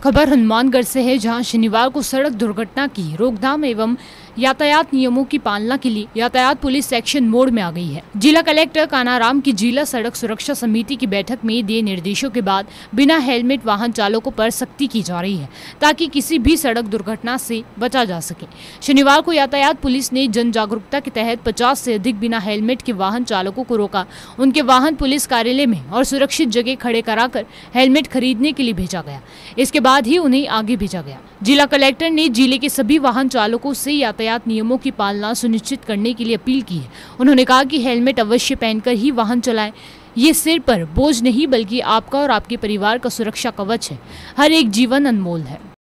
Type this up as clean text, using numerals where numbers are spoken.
खबर हनुमानगढ़ से है, जहां शनिवार को सड़क दुर्घटना की रोकथाम एवं यातायात नियमों की पालना के लिए यातायात पुलिस एक्शन मोड में आ गई है। जिला कलेक्टर कानाराम की जिला सड़क सुरक्षा समिति की बैठक में दिए निर्देशों के बाद बिना हेलमेट वाहन चालकों पर सख्ती की जा रही है, ताकि किसी भी सड़क दुर्घटना से बचा जा सके। शनिवार को यातायात पुलिस ने जन जागरूकता के तहत 50 से अधिक बिना हेलमेट के वाहन चालकों को रोका, उनके वाहन पुलिस कार्यालय में और सुरक्षित जगह खड़े कराकर हेलमेट खरीदने के लिए भेजा गया। इसके बाद ही उन्हें आगे भेजा गया। जिला कलेक्टर ने जिले के सभी वाहन चालकों से यातायात नियमों की पालना सुनिश्चित करने के लिए अपील की है। उन्होंने कहा कि हेलमेट अवश्य पहनकर ही वाहन चलाएं। ये सिर पर बोझ नहीं, बल्कि आपका और आपके परिवार का सुरक्षा कवच है। हर एक जीवन अनमोल है।